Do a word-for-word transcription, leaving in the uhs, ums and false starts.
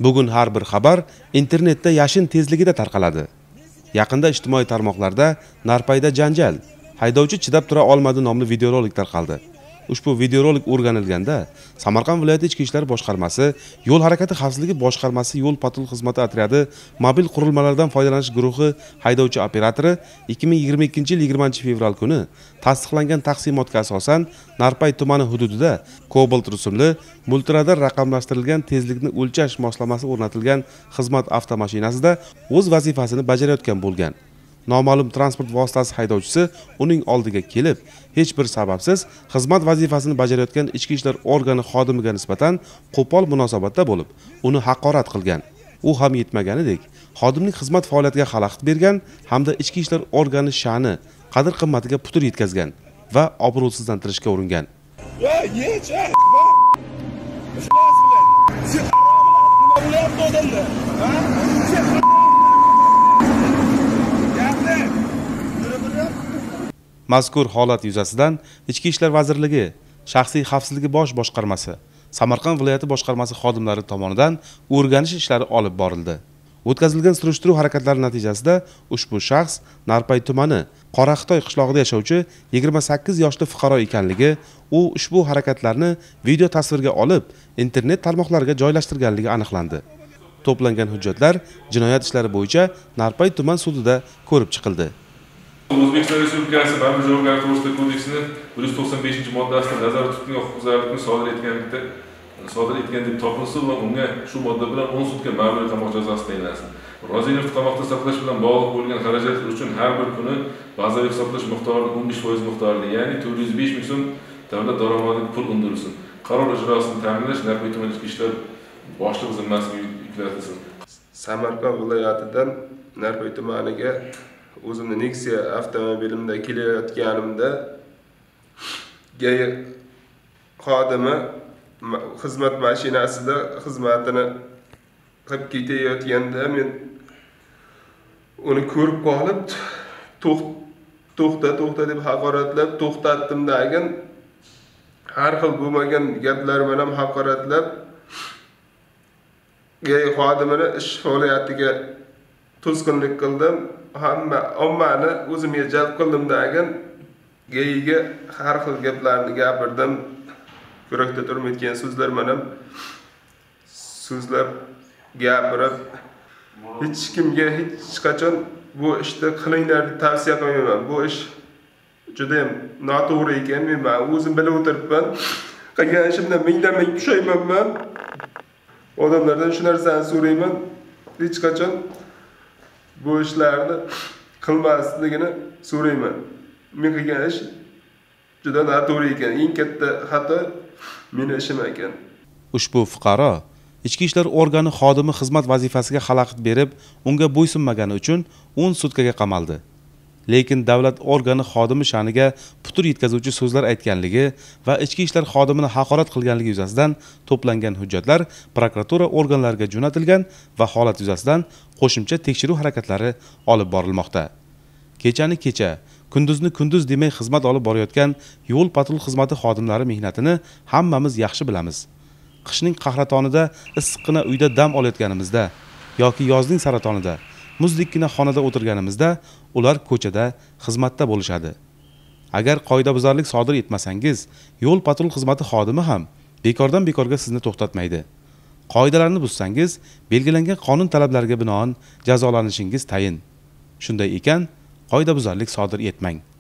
Bugun har bir xabar internetda yashin tezligida tarqaladi. Yaqinda ijtimoiy tarmoqlarda Narpayda janjal, haydovchi chidab tura olmadi nomli videorolik tarqaldi. Ushbu videorolik o'rganilganda Samarqand viloyati Ichki ishlar boshqarmasi, Yo'l harakati xavfsizligi boshqarmasi yo'l patrul xizmati otryadi mobil qurilmalardan foydalanish guruhi haydovchi operatori ikki ming yigirma ikkinchi yil yigirmanchi fevral kuni tasdiqlangan taqsimotga asosan Narpay tumani hududida Cobalt rusumli multiradar raqamlashtirilgan tezlikni o'lchash moslamasi o'rnatilgan xizmat avtomashinasida o'z vazifasini bajarayotgan bo'lgan. Noma'lum transport vositasi haydovchisi uning oldiga kelib, hech bir sababsiz xizmat vazifasini bajarayotgan ichki ishlar organi xodimiga nisbatan qo'pol munosabatda bo'lib, uni haqorat qilgan. U ham yetmaganidek, xodimning xizmat faoliyatiga xalaqit bergan hamda ichki ishlar organi sha'ni, qadr-qimmatiga putur yetkazgan va obro'sizlantirishga uringan. Mazkur holat yuzasidan Ichki ishlar vazirligi, Shaxsiy xavfsizligi bosh boshqarmasi, Samarqand viloyati boshqarmasi xodimlari tomonidan o'rganish ishlari olib borildi. O'tkazilgan surishtiruv harakatlari natijasida ushbu shaxs Narpay tumani Qoraqitoy qishlog'ida yashovchi yigirma sakkiz yoshli fuqaro ekanligi, u ushbu harakatlarni video tasvirga olib, internet tarmoqlariga joylashtirganligi aniqlandi. To'plangan hujjatlar jinoyat ishlari bo'yicha Narpay tuman sudida ko'rib chiqildi. O'zbekiston Respublikasi Ma'muriy javobgarlik to'g'risidagi kodeksining bir yuz to'qson beshinchi moddasida nazarda tutilgan huquqbuzarlikni sodir etganlikda sodir etgan deb topilsa va unga shu modda bilan o'n sutka ma'muriy qamoq jazosi tayinlansin. Roziyev qamoqda saqlash bilan bog'liq bo'lgan xarajatlar uchun har bir kuni bazaviy hisoblash miqdori o'n besh foiz miqdorida, ya'ni to'rt yuz besh ming so'm davlat daromadiga pul undirilsin. Qaror ijrosini ta'minlash Narpay tuman ichki ishlar boshlig'i zimmasiga yuklatilsin. Samarqand viloyatidan Narpay tumaniga o'zimni Nexia avtomobilimda kelayotganimda gay xodimi xizmat mashinasida xizmatini qilib ketayotganda men uni ko'rib qolib to'xta to'xta deb haqoratlab to'xtatdimdagin har xil bo'lmagan gaplar bilan haqoratlab gay xodimini ish faoliyatiga to'sqinlik qildim. Hamma ommani o'zimga jalb qildimdagin gayga har xil gaplarni gapirdim. Yurakda turmayotgan so'zlar bilan so'zlab gapirib, hech kimga hech qachon bu ishni qilinglar deb tavsiya qilmayman. Bu ish juda ham noto'g'ri ekan. Men o'zim bilib o'tiribman. Qilgan ishimdan mingdan ming pushaymonman. Odamlardan shu narsani so'rayman. Hech qachon bu ishlarni qilmasligini so'rayman. Men qilgan ish juda noto'g'ri ekan. Eng katta xato meni ishim ekan. Ushbu fuqaro ichki ishlar organi xodimi xizmat vazifasiga xalaqit berib, unga bo'ysunmagani uchun o'n sutkaga qamaldi. Lekin davlat organi xodimi sha'niga putur yetkazuvchi so'zlar aytganligi va ichki ishlar xodimini haqorat qilganligi yuzasidan to'plangan hujjatlar prokuratura organlariga jo'natilgan va holat yuzasidan qo'shimcha tekshiruv harakatlari olib borilmoqda. Kechani kecha, kunduzni kunduz demay xizmat olib borayotgan yo'l patrul xizmati xodimlari mehnatini hammamiz yaxshi bilamiz. Qishning qahratonida issiqqina uyda dam olayotganimizda yoki yozning saratonida muzlikkina xonada o'tirganimizda ular ko'chada xizmatda bo'lishadi. Agar qoidabuzarlik sodir etmasangiz, yo'l patrul xizmati xodimi ham bekordan bekorga sizni to'xtatmaydi. Qoidalarni buzsangiz, belgilangan qonun talablariga binoan jazolanishingiz tayin. Shunday ekan, qoidabuzarlik sodir etmang.